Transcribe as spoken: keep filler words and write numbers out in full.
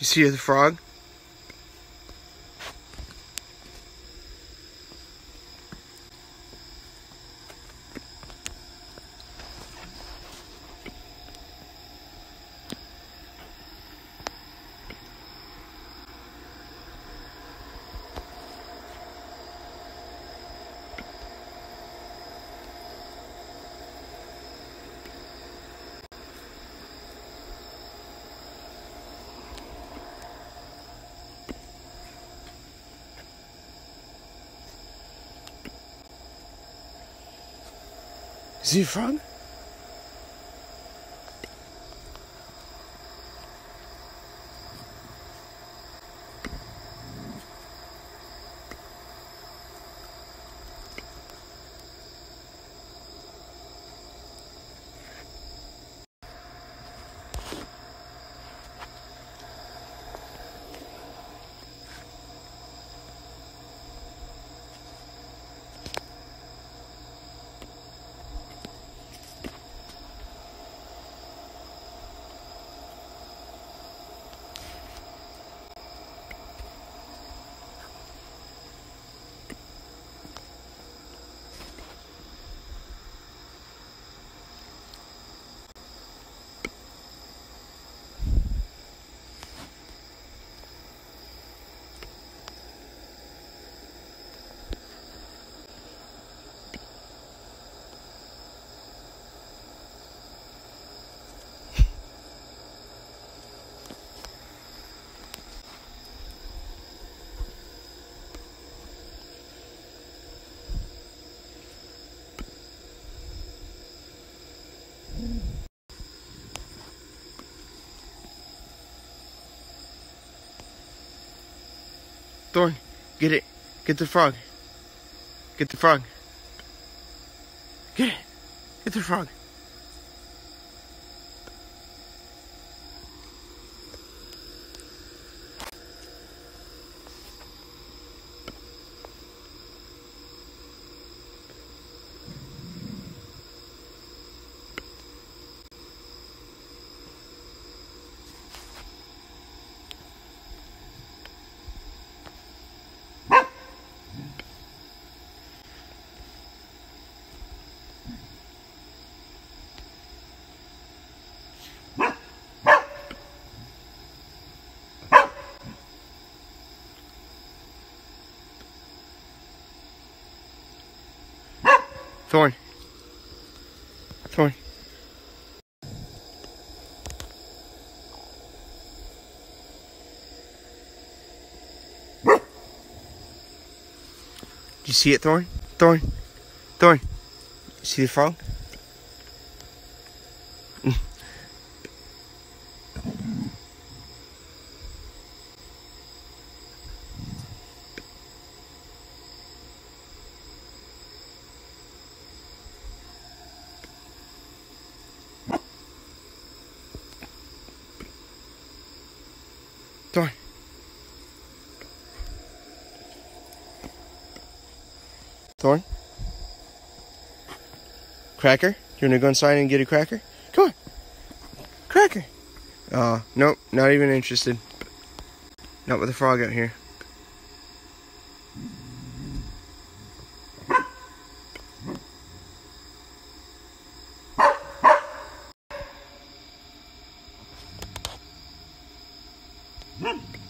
You see the frog? See a frog? Thorn, get it. Get the frog. Get the frog. Get it. Get the frog. Thorn. Thorn. Do you see it, Thorn? Thorn. Thorn. See the frog? Thorn. Thorn. Cracker? You wanna go inside and get a cracker? Come on. Cracker. Uh, nope, not even interested. Not with a frog out here. Hmm.